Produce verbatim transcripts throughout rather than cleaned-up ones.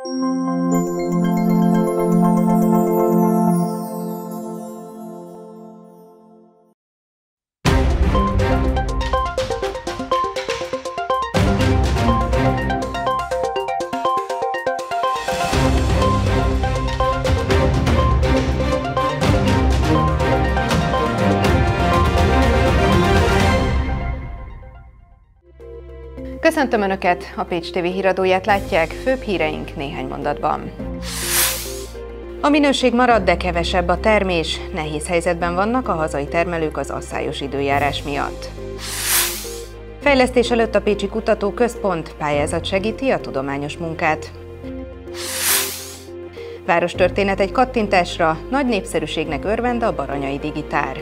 Köszöntöm Önöket, a Pécs té vé híradóját látják, főbb híreink néhány mondatban. A minőség marad, de kevesebb a termés. Nehéz helyzetben vannak a hazai termelők az asszályos időjárás miatt. Fejlesztés előtt a Pécsi Kutatóközpont, pályázat segíti a tudományos munkát. Várostörténet egy kattintásra, nagy népszerűségnek örvend a baranyai digitár.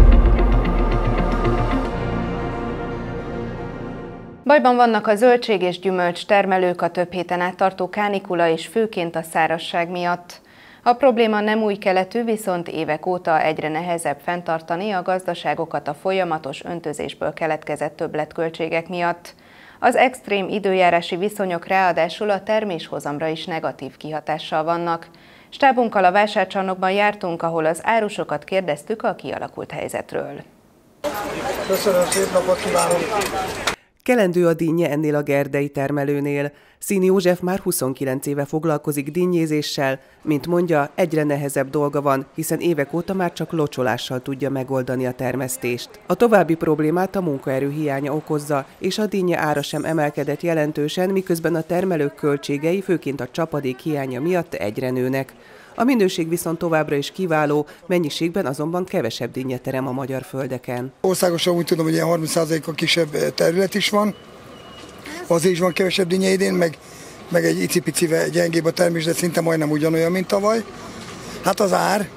Bajban vannak a zöldség és gyümölcs termelők a több héten át tartó kánikula és főként a szárazság miatt. A probléma nem új keletű, viszont évek óta egyre nehezebb fenntartani a gazdaságokat a folyamatos öntözésből keletkezett többletköltségek miatt. Az extrém időjárási viszonyok ráadásul a terméshozamra is negatív kihatással vannak. Stábunkkal a vásárcsarnokban jártunk, ahol az árusokat kérdeztük a kialakult helyzetről. Köszönöm, szép napot kívánok! Kelendő a dinnye ennél a gerdei termelőnél. Színi József már huszonkilenc éve foglalkozik dinnyézéssel, mint mondja, egyre nehezebb dolga van, hiszen évek óta már csak locsolással tudja megoldani a termesztést. A további problémát a munkaerő hiánya okozza, és a dinnye ára sem emelkedett jelentősen, miközben a termelők költségei, főként a csapadék hiánya miatt egyre nőnek. A minőség viszont továbbra is kiváló, mennyiségben azonban kevesebb dinnye terem a magyar földeken. Országosan úgy tudom, hogy ilyen harminc százalékkal kisebb terület is van, azért is van kevesebb dinnye idén, meg, meg egy icipicivel gyengébb a termés, de szinte majdnem ugyanolyan, mint tavaly. Hát az ár,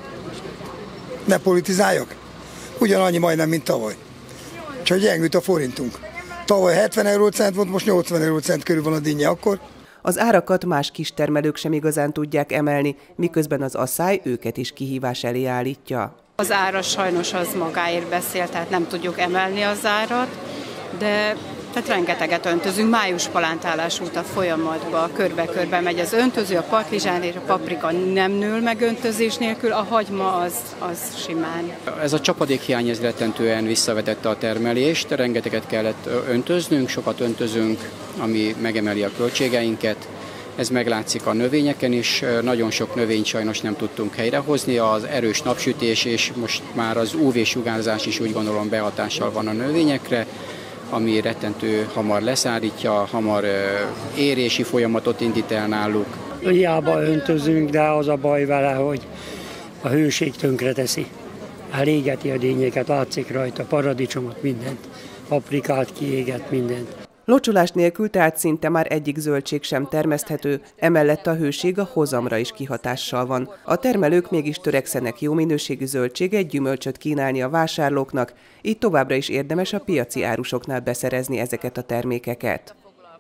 ne politizáljak, ugyanannyi majdnem, mint tavaly. Csak gyengült a forintunk. Tavaly hetven eurócent volt, most nyolcvan eurócent körül van a dinnye akkor. Az árakat más kistermelők sem igazán tudják emelni, miközben az asszály őket is kihívás elé állítja. Az ára sajnos az magáért beszél, tehát nem tudjuk emelni az árat, de tehát rengeteget öntözünk, május palántálás óta folyamatban, körbe-körbe megy az öntöző, a partlizsán és a paprika nem nől meg öntözés nélkül, a hagyma az, az simán. Ez a csapadékhiány ez rettentően visszavetette a termelést, rengeteget kellett öntöznünk, sokat öntözünk, ami megemeli a költségeinket. Ez meglátszik a növényeken is, nagyon sok növényt sajnos nem tudtunk helyrehozni, az erős napsütés és most már az ú vé-sugárzás is úgy gondolom behatással van a növényekre, ami rettentő hamar leszárítja, hamar érési folyamatot indít el náluk. Hiába öntözünk, de az a baj vele, hogy a hőség tönkre teszi. Elégeti a dinnyéket, látszik rajta, paradicsomot, mindent, paprikát kiéget, mindent. Locsolás nélkül tehát szinte már egyik zöldség sem termeszthető, emellett a hőség a hozamra is kihatással van. A termelők mégis törekszenek jó minőségű zöldséget, gyümölcsöt kínálni a vásárlóknak, így továbbra is érdemes a piaci árusoknál beszerezni ezeket a termékeket.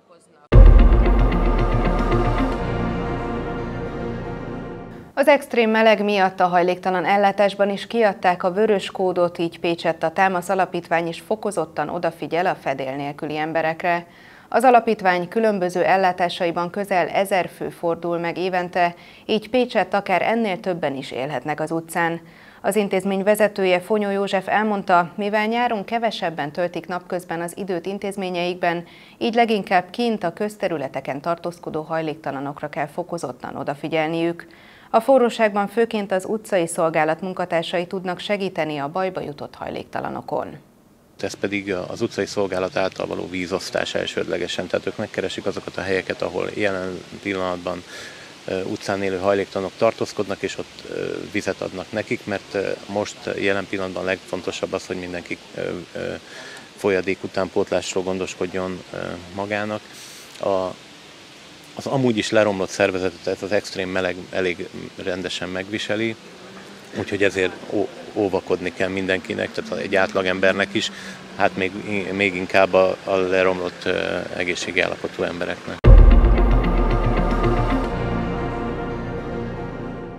Az extrém meleg miatt a hajléktalan ellátásban is kiadták a vörös kódot, így Pécsett a Támasz Alapítvány is fokozottan odafigyel a fedél nélküli emberekre. Az alapítvány különböző ellátásaiban közel ezer fő fordul meg évente, így Pécsett akár ennél többen is élhetnek az utcán. Az intézmény vezetője, Fonyó József elmondta, mivel nyáron kevesebben töltik napközben az időt intézményeikben, így leginkább kint a közterületeken tartózkodó hajléktalanokra kell fokozottan odafigyelniük. A forróságban főként az utcai szolgálat munkatársai tudnak segíteni a bajba jutott hajléktalanokon. Ez pedig az utcai szolgálat által való vízosztás elsődlegesen, tehát ők megkeresik azokat a helyeket, ahol jelen pillanatban utcán élő hajléktalanok tartózkodnak, és ott vizet adnak nekik, mert most jelen pillanatban legfontosabb az, hogy mindenki folyadék utánpótlásról gondoskodjon magának. A Az amúgy is leromlott szervezetet ez az extrém meleg elég rendesen megviseli, úgyhogy ezért óvakodni kell mindenkinek, tehát egy átlagembernek is, hát még, még inkább a, a leromlott egészségi állapotú embereknek.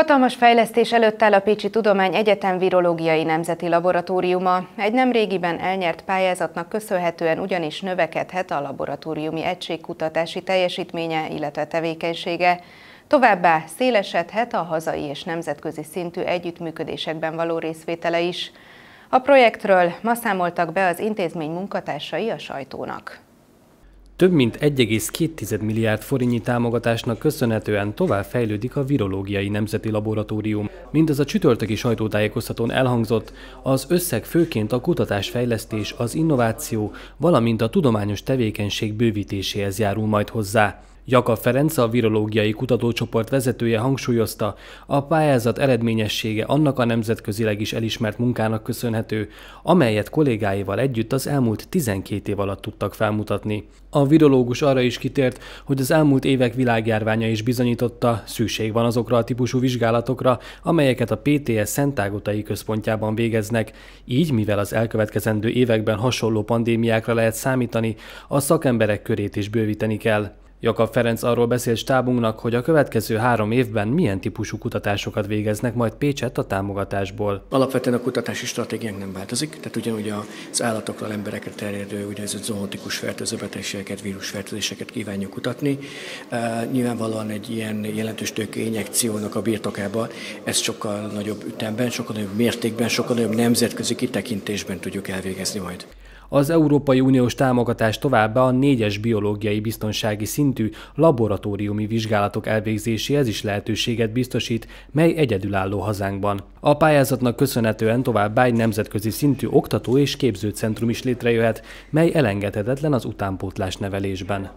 Hatalmas fejlesztés előtt áll a Pécsi Tudományegyetem Virológiai Nemzeti Laboratóriuma. Egy nemrégiben elnyert pályázatnak köszönhetően ugyanis növekedhet a laboratóriumi egység kutatási teljesítménye, illetve tevékenysége. Továbbá szélesedhet a hazai és nemzetközi szintű együttműködésekben való részvétele is. A projektről ma számoltak be az intézmény munkatársai a sajtónak. Több mint egy egész két milliárd forintnyi támogatásnak köszönhetően tovább fejlődik a Virológiai Nemzeti Laboratórium. Mindaz a csütörtöki sajtótájékoztatón elhangzott, az összeg főként a kutatásfejlesztés, az innováció, valamint a tudományos tevékenység bővítéséhez járul majd hozzá. Jakab Ferenc, a virológiai kutatócsoport vezetője hangsúlyozta, a pályázat eredményessége annak a nemzetközileg is elismert munkának köszönhető, amelyet kollégáival együtt az elmúlt tizenkét év alatt tudtak felmutatni. A virológus arra is kitért, hogy az elmúlt évek világjárványa is bizonyította, szükség van azokra a típusú vizsgálatokra, amelyeket a pé té es Szentágotai központjában végeznek. Így, mivel az elkövetkezendő években hasonló pandémiákra lehet számítani, a szakemberek körét is bővíteni kell. Jakab Ferenc arról beszélt stábunknak, hogy a következő három évben milyen típusú kutatásokat végeznek majd Pécsett a támogatásból. Alapvetően a kutatási stratégiánk nem változik, tehát ugyanúgy az állatokról emberekre terjedő úgynevezett zoonotikus fertőző betegségeket, vírusfertőzéseket kívánjuk kutatni. Uh, nyilvánvalóan egy ilyen jelentős tőkeinjekciónak a birtokában ezt sokkal nagyobb ütemben, sokkal nagyobb mértékben, sokkal nagyobb nemzetközi kitekintésben tudjuk elvégezni majd. Az Európai Uniós támogatás továbbá a négyes biológiai biztonsági szintű laboratóriumi vizsgálatok elvégzéséhez is lehetőséget biztosít, mely egyedülálló hazánkban. A pályázatnak köszönhetően továbbá egy nemzetközi szintű oktató- és képzőcentrum is létrejöhet, mely elengedhetetlen az utánpótlás nevelésben.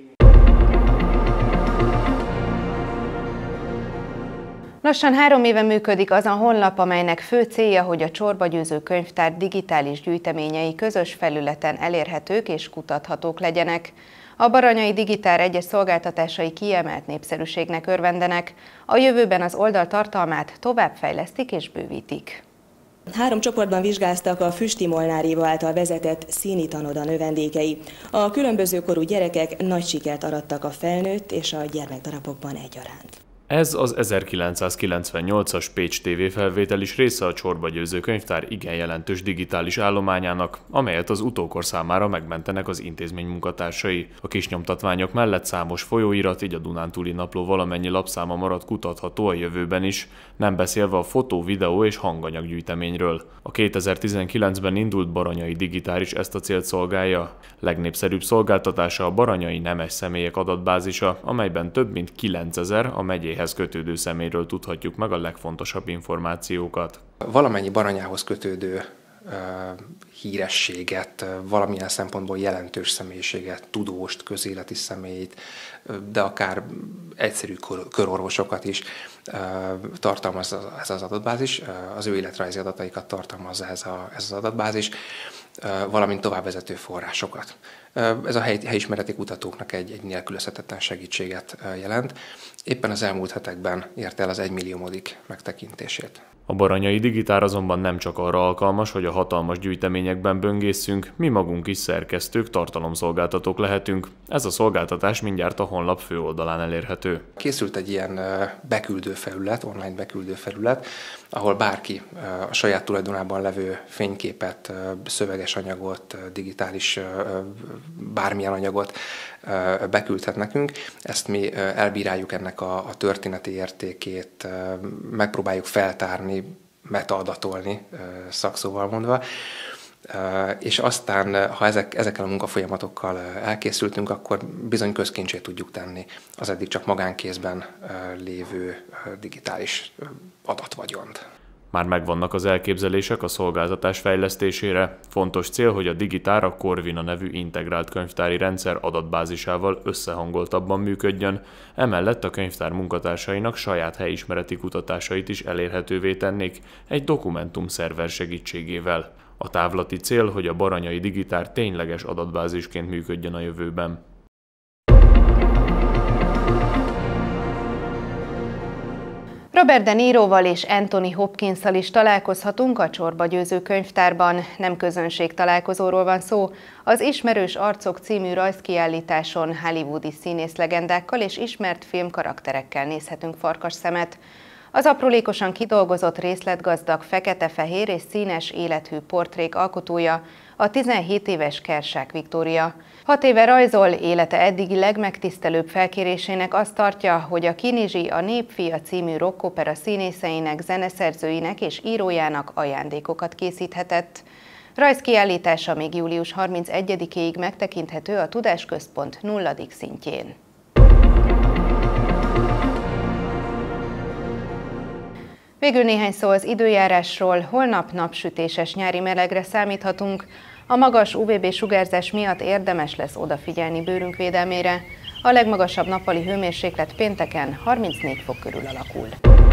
Lassan három éve működik az a honlap, amelynek fő célja, hogy a Csorba Győző Könyvtár digitális gyűjteményei közös felületen elérhetők és kutathatók legyenek. A Baranyai Digitár egyes szolgáltatásai kiemelt népszerűségnek örvendenek. A jövőben az oldal tartalmát továbbfejlesztik és bővítik. Három csoportban vizsgáztak a Füsti Molnár Éva által vezetett színi tanoda növendékei. A különböző korú gyerekek nagy sikert arattak a felnőtt és a gyermekdarabokban egyaránt. Ez az ezerkilencszázkilencvennyolcas Pécs té vé felvétel is része a Csorba Győző Könyvtár igen jelentős digitális állományának, amelyet az utókor számára megmentenek az intézmény munkatársai. A kis nyomtatványok mellett számos folyóirat, így a Dunántúli Napló valamennyi lapszáma maradt kutatható a jövőben is, nem beszélve a fotó, videó és hanganyaggyűjteményről. A kétezer-tizenkilencben indult Baranyai Digitár is ezt a célt szolgálja. Legnépszerűbb szolgáltatása a baranyai nemes személyek adatbázisa, amelyben több mint kilencezer a megyéhez kötődő személyről tudhatjuk meg a legfontosabb információkat. Valamennyi Baranyához kötődő uh, hírességet, uh, valamilyen szempontból jelentős személyiséget, tudóst, közéleti személyt, uh, de akár egyszerű kör, körorvosokat is uh, tartalmaz ez az adatbázis, uh, az ő életrajzi adataikat tartalmazza ez, a, ez az adatbázis, uh, valamint továbbvezető forrásokat. Ez a hely, helyismereti kutatóknak egy, egy nélkülözhetetlen segítséget jelent. Éppen az elmúlt hetekben ért el az egymilliómodik megtekintését. A Baranyai Digitár azonban nem csak arra alkalmas, hogy a hatalmas gyűjteményekben böngészünk, mi magunk is szerkesztők, tartalomszolgáltatók lehetünk. Ez a szolgáltatás mindjárt a honlap főoldalán elérhető. Készült egy ilyen beküldő felület, online beküldő felület, ahol bárki a saját tulajdonában levő fényképet, szöveges anyagot, digitális bármilyen anyagot beküldhet nekünk. Ezt mi elbíráljuk ennek a, a történeti értékét, megpróbáljuk feltárni, metaadatolni, szakszóval mondva, és aztán, ha ezek, ezekkel a munkafolyamatokkal elkészültünk, akkor bizony közkincsé tudjuk tenni az eddig csak magánkézben lévő digitális adatvagyont. Már megvannak az elképzelések a szolgáltatás fejlesztésére. Fontos cél, hogy a Digitár a Corvina nevű integrált könyvtári rendszer adatbázisával összehangoltabban működjön, emellett a könyvtár munkatársainak saját helyismereti kutatásait is elérhetővé tennék egy dokumentumszerver segítségével. A távlati cél, hogy a Baranyai Digitár tényleges adatbázisként működjön a jövőben. Robert De Niroval és Anthony Hopkinsszal is találkozhatunk a Csorba Győző Könyvtárban. Nem közönség találkozóról van szó. Az Ismerős Arcok című rajzkiállításon hollywoodi színészlegendákkal és ismert filmkarakterekkel nézhetünk farkasszemet. Az aprólékosan kidolgozott, részletgazdag, fekete-fehér és színes élethű portrék alkotója a tizenhét éves Kersák Viktória. Hat éve rajzol, élete eddigi legmegtisztelőbb felkérésének azt tartja, hogy a Kinizsi a Népfia című rockopera színészeinek, zeneszerzőinek és írójának ajándékokat készíthetett. Rajzkiállítása még július harmincegyedikéig megtekinthető a Tudásközpont nulladik szintjén. Végül néhány szó az időjárásról. Holnap napsütéses nyári melegre számíthatunk. A magas u vé bé sugárzás miatt érdemes lesz odafigyelni bőrünk védelmére. A legmagasabb nappali hőmérséklet pénteken harmincnégy fok körül alakul.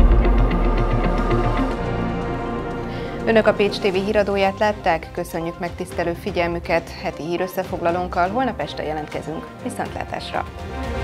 Önök a Pécs té vé híradóját látták, köszönjük megtisztelő figyelmüket. Heti hírösszefoglalónkkal holnap este jelentkezünk. Viszontlátásra!